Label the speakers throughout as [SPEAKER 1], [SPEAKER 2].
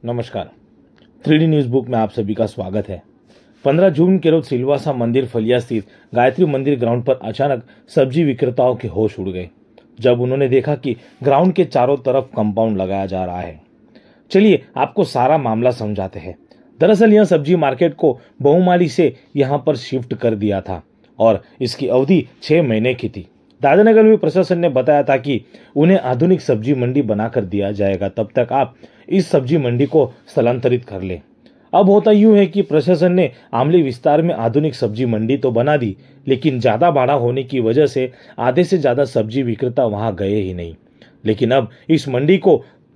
[SPEAKER 1] नमस्कार, 3D news book में आप सभी का स्वागत है। 15 जून के रोज सिलवासा मंदिर फलिया स्थित गायत्री मंदिर ग्राउंड पर अचानक सब्जी विक्रेताओं के होश उड़ गए जब उन्होंने देखा कि ग्राउंड के चारों तरफ कंपाउंड लगाया जा रहा है। चलिए आपको सारा मामला समझाते हैं। दरअसल यह सब्जी मार्केट को बहुमाली से यहां पर शिफ्ट कर दिया था और इसकी अवधि 6 महीने की थी। दादरनगर में प्रशासन ने बताया था कि उन्हें आधुनिक सब्जी मंडी बनाकर दिया जाएगा, तब तक आप इस सब्जी मंडी को स्थलांतरित कर ले। अब होता यूं है कि प्रशासन ने आमली विस्तार में आधुनिक सब्जी मंडी तो बना दी, लेकिन ज्यादा भाड़ा होने की वजह से आधे से ज्यादा सब्जी विक्रेता वहां गए ही नहीं। लेकिन अब इस मंडी को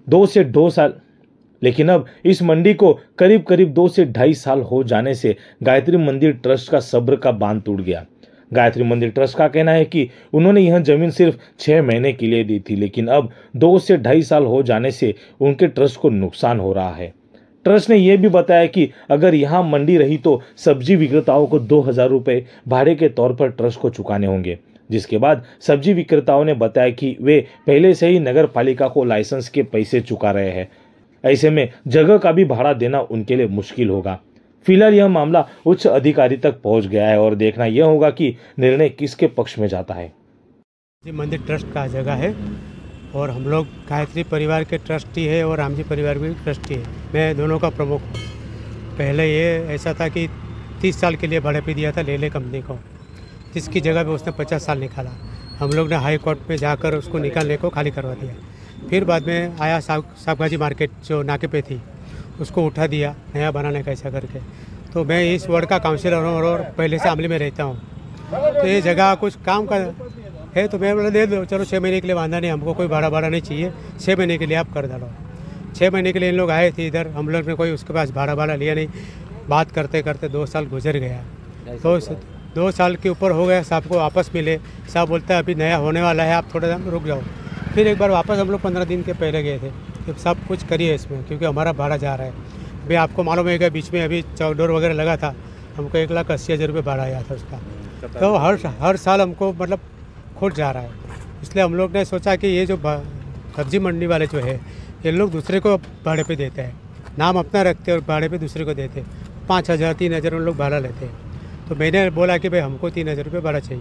[SPEAKER 1] करीब 2 से 2.5 साल हो जाने से गायत्री मंदिर ट्रस्ट का सब्र का बांध टूट गया। गायत्री मंदिर ट्रस्ट का कहना है कि उन्होंने यह जमीन सिर्फ 6 महीने के लिए दी थी, लेकिन अब 2 से 2.5 साल हो जाने से उनके ट्रस्ट को नुकसान हो रहा है। ट्रस्ट ने यह भी बताया कि अगर यहां मंडी रही तो सब्जी विक्रेताओं को 2000 रुपए भाड़े के तौर पर ट्रस्ट को चुकाने होंगे, जिसके बाद सब्जी विक्रेताओं ने बताया कि वे पहले से ही नगर पालिका को लाइसेंस के पैसे चुका रहे हैं। ऐसे में जगह का भी भाड़ा देना उनके लिए मुश्किल होगा। फिलहाल यह मामला उच्च अधिकारी तक पहुंच गया है और देखना यह होगा कि निर्णय किसके पक्ष में जाता है।
[SPEAKER 2] मंदिर ट्रस्ट का जगह है और हम लोग गायत्री परिवार के ट्रस्टी है और रामजी परिवार के ट्रस्टी है। मैं दोनों का प्रमुख हूँ। पहले ये ऐसा था कि 30 साल के लिए भाड़े पे दिया था लेले कंपनी को, जिसकी जगह पे उसने 50 साल निकाला। हम लोग ने हाई कोर्ट में जाकर उसको निकालने को खाली करवा दिया। फिर बाद में आया सागबाजी मार्केट जो नाके पे थी, उसको उठा दिया नया बनाने का ऐसा करके। तो मैं इस वार्ड का काउंसिलर हूँ और पहले से आमली में रहता हूँ, तो ये जगह कुछ काम का है तो मैं बोला दे दो, चलो 6 महीने के लिए बांधा नहीं, हमको कोई भाड़ा नहीं चाहिए, 6 महीने के लिए आप कर डालो। 6 महीने के लिए इन लोग आए थे इधर, हम लोग ने कोई उसके पास भाड़ा लिया नहीं। बात करते करते 2 साल गुजर गया, तो 2 साल के ऊपर हो गया। साहब को वापस मिले, साहब बोलता है अभी नया होने वाला है, आप थोड़ा रुक जाओ। फिर एक बार वापस हम लोग 15 दिन के पहले गए थे कि सब कुछ करिए इसमें, क्योंकि हमारा भाड़ा जा रहा है। अभी आपको मालूम है कि बीच में अभी चौडोर वगैरह लगा था, हमको 1,80,000 रुपये भाड़ा आया था उसका। तो हर साल हमको मतलब खुद जा रहा है। इसलिए हम लोग ने सोचा कि ये जो सब्जी मंडी वाले जो है, ये लोग दूसरे को भाड़े पे देते हैं, नाम अपना रखते हैं और भाड़े पे दूसरे को देते हैं। 5,000 3,000 उन लोग भाड़ा लेते हैं। तो मैंने बोला कि भाई हमको 3,000 रुपये भाड़ा चाहिए,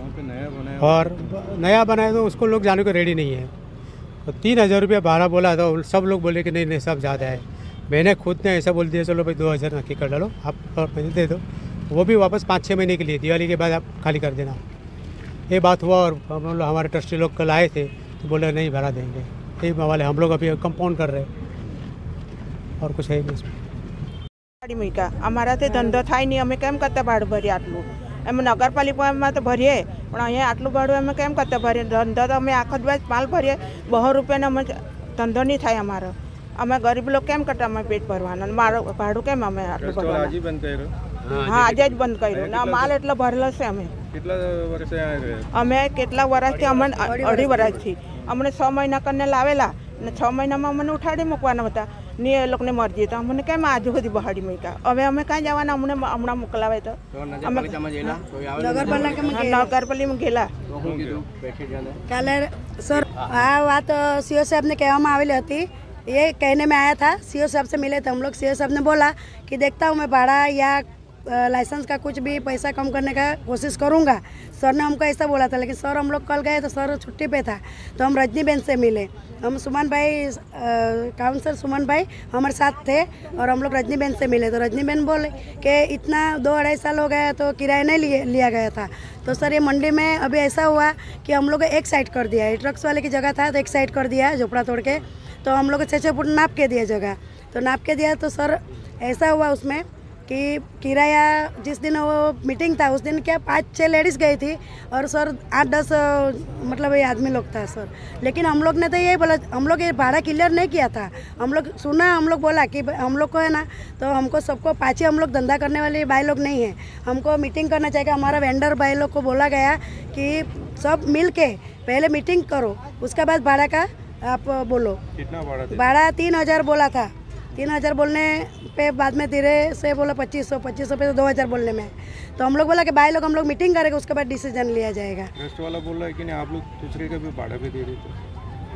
[SPEAKER 2] और नया बनाया तो उसको लोग जाने को रेडी नहीं है। तो 3,000 रुपये भाड़ा बोला तो सब लोग बोले कि नहीं सब ज़्यादा है। मैंने खुद ने ऐसा बोल दिया, चलो भाई 2,000 नक्की कर डालो आप और पैसे दे दो, वो भी वापस 5-6 महीने के लिए, दिवाली के बाद आप खाली कर देना। ये बात हुआ और हम लोग हमारे ट्रस्टी लोग कल आए थे तो बोले नहीं भाड़ा देंगे। यही वाले हम लोग अभी कंपाउंड कर रहे हैं और कुछ है नहीं इसमें।
[SPEAKER 3] अमारा धंधो थाय नहीं, अमे केम करते भाड़ू भरीए आटलू, एम नगरपालिका में तो भरीए पण अहीं आटलू भाड़ू अमे केम करते भरीए। धंधो तो अमे आखो दिवस माल भरीए, 200 रुपया अमे धंधो नहीं थाय अमारो। अमे गरीब लोग केम करते अमे पेट भरवाना, मारो भाड़ू केम अमे आटलू भरवाना। हाँ आज ज बंद कर्યું ना, माल એટલો ભરેલો છે। અમે કેટલા વર્ષે કેટલા વર્ષથી અમને 2.5 વર્ષથી અમને 6 મહિના કરીને લાવેલા ને 6 મહિનામાં અમને ઉઠાડી મૂકવાના હતા ને એ લોકોની મરજી તો અમને કેમ આજુ સુધી બહાડી મૂક્યા। હવે અમે કાં જવાના, અમને હમણાં મોકલાવે તો નગરપાલિકામાં ગયેલા।
[SPEAKER 4] કાલે સર આ વાત સીઓ સાહેબને કહેવામાં આવેલી હતી, ये कहने में आया था। सीओ साहब से मिले थे हम लोग। सीओ साहब ने बोला कि देखता हूँ मैं भाड़ा या लाइसेंस का कुछ भी पैसा कम करने का कोशिश करूँगा। सर ने हमको ऐसा बोला था, लेकिन सर हम लोग कल गए तो सर छुट्टी पे था। तो हम रजनी बेन से मिले, हम सुमन भाई काउंसलर सुमन भाई हमारे साथ थे और हम लोग रजनी बेन से मिले। तो रजनी बेन बोले कि इतना 2-2.5 साल हो गया तो किराया नहीं लिया गया था। तो सर ये मंडी में अभी ऐसा हुआ कि हम लोग एक साइड कर दिया है, ट्रक्स वाले की जगह था तो एक साइड कर दिया है झोपड़ा तोड़ के। तो हम लोग 6-6 फुट नाप के दिया जगह, तो नाप के दिया। तो सर ऐसा हुआ उसमें कि किराया जिस दिन वो मीटिंग था उस दिन क्या 5-6 लेडीज़ गई थी और सर 8-10 मतलब ये आदमी लोग था सर। लेकिन हम लोग ने तो यही बोला, हम लोग ये भाड़ा क्लियर नहीं किया था। हम लोग सुना, हम लोग बोला कि हम लोग को है ना, तो हमको सबको 5 ही हम लोग धंधा करने वाले भाई लोग नहीं हैं, हमको मीटिंग करना चाहिए। हमारा वेंडर भाई लोग को बोला गया कि सब मिल के पहले मीटिंग करो, उसके बाद भाड़ा का आप बोलो। कितना भाड़ा 3,000 बोला था। 3,000 बोलने पे बाद में धीरे से बोला 2500 पे 2,000 बोलने में। तो हम लोग बोला कि भाई लोग हम लोग मीटिंग करेंगे, उसके बाद डिसीजन लिया जाएगा।
[SPEAKER 5] ट्रस्ट वाला बोल रहा है कि नहीं आप लोग दूसरे के भी भाड़ा पे दे रहे थे।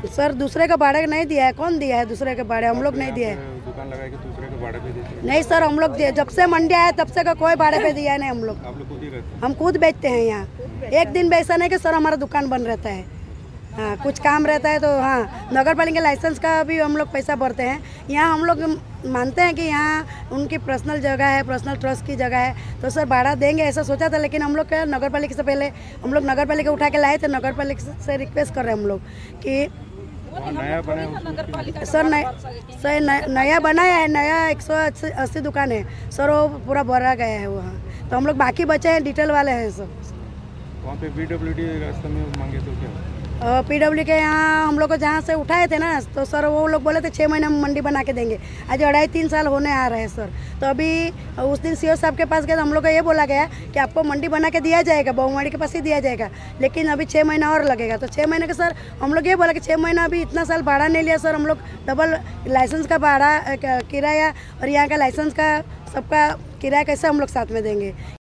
[SPEAKER 4] सर दूसरे का भाड़ा नहीं दिया है, कौन दिया है दूसरे के भाड़े? हम लोग नहीं दिया है।
[SPEAKER 5] दुकान लगाए कि दूसरे के भाड़े पे देते हैं?
[SPEAKER 4] नहीं सर, हम लोग जब से मंडी आया तब से का कोई भाड़े पे दिया नहीं हम लोग।
[SPEAKER 5] आप लोग खुद ही रहते हैं?
[SPEAKER 4] हम खुद बेचते हैं यहाँ। एक दिन भी ऐसा नहीं कि सर हमारा दुकान बंद रहता है। हाँ, कुछ काम रहता है तो हाँ, नगर पालिका लाइसेंस का भी हम लोग पैसा भरते हैं। यहाँ हम लोग मानते हैं कि यहाँ उनकी पर्सनल जगह है, पर्सनल ट्रस्ट की जगह है, तो सर भाड़ा देंगे ऐसा सोचा था। लेकिन हम लोग क्या नगर पालिका से पहले हम लोग नगर पालिका उठा के लाए थे। नगर पालिका से रिक्वेस्ट कर रहे हैं हम लोग कि
[SPEAKER 5] नया बना
[SPEAKER 4] सर नया बनाया है, नया 180 दुकान है सर, वो पूरा भरा गया है वहाँ। तो हम लोग बाकी बचे हैं, डिटेल वाले हैं सब।
[SPEAKER 5] वहाँ पे PWD रास्ते में मांगे तो क्या?
[SPEAKER 4] PW के यहाँ हम लोग को जहाँ से उठाए थे ना, तो सर वो लोग बोले थे 6 महीने में मंडी बना के देंगे। आज 2.5-3 साल होने आ रहे हैं सर। तो अभी उस दिन CO साहब के पास गए तो हम लोग को ये बोला गया कि आपको मंडी बना के दिया जाएगा, बहुमाड़ी के पास ही दिया जाएगा, लेकिन अभी 6 महीना और लगेगा। तो 6 महीने के सर हम लोग ये बोला कि 6 महीना अभी इतना साल भाड़ा नहीं लिया सर, हम लोग डबल लाइसेंस का भाड़ा किराया और यहाँ का लाइसेंस का सबका किराया कैसे हम लोग साथ में देंगे?